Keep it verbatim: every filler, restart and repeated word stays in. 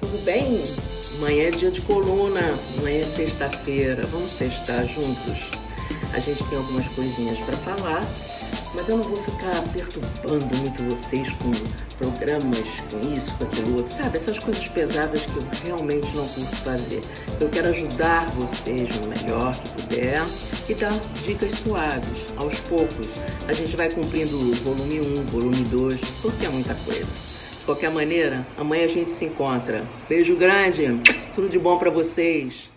tudo bem? Amanhã é dia de coluna, amanhã é sexta-feira, vamos testar juntos? A gente tem algumas coisinhas para falar, mas eu não vou ficar perturbando muito vocês com programas, com isso, com aquilo outro, sabe? Essas coisas pesadas que eu realmente não curto fazer. Eu quero ajudar vocês no melhor que puder e dar dicas suaves, aos poucos. A gente vai cumprindo o volume um, volume dois, porque é muita coisa. De qualquer maneira, amanhã a gente se encontra. Beijo grande, tudo de bom para vocês.